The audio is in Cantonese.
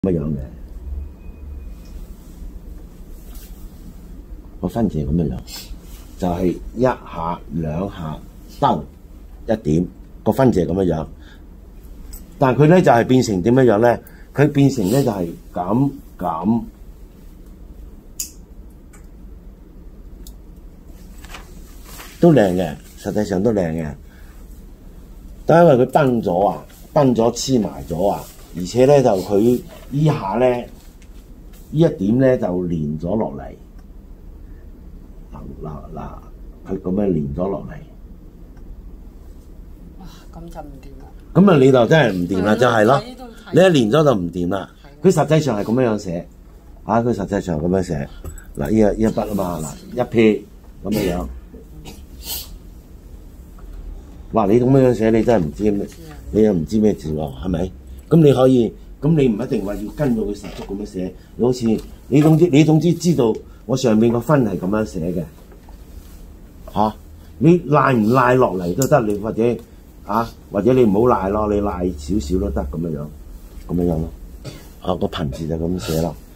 咁樣嘅，個分字係咁樣，就係一下兩下兜一點，個分字係咁樣。但係佢咧就係變成點樣咧？佢變成咧就係咁，都靚嘅，實際上都靚嘅。但係因為佢崩咗啊，崩咗黐埋咗啊，而且咧就佢依下咧，依一點咧就連咗落嚟。嗱，佢咁樣連咗落嚟。 哇，咁就唔掂啦。 咁啊，你就真係唔掂啦，就係咯。你一連咗就唔掂啦。佢實際上係咁樣寫，佢實際上係咁樣寫。嗱，呢一筆啊嘛，嗱一撇咁樣。哇！你咁樣寫，你真係唔知咩，你又唔知咩字喎，係咪？咁你可以，咁你唔一定話要跟到佢十足咁樣寫。你好似你總之知道我上面個分係咁樣寫嘅，你賴唔賴落嚟都得，你或者你唔好賴咯，你賴少少都得咁樣咯。個貧字就咁寫咯。